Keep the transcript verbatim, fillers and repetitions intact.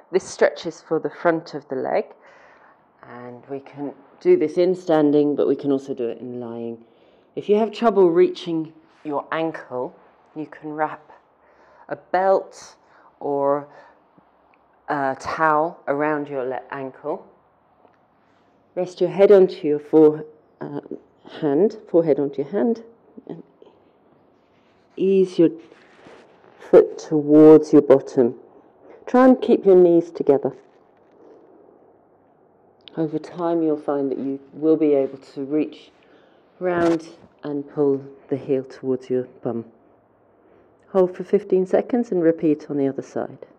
this stretches for the front of the leg, and we can do this in standing, but we can also do it in lying. If you have trouble reaching your ankle, you can wrap a belt or a towel around your ankle. Rest your head onto your fore, uh, hand, forehead onto your hand, and ease your foot towards your bottom. Try and keep your knees together. Over time you'll find that you will be able to reach round and pull the heel towards your bum. Hold for fifteen seconds and repeat on the other side.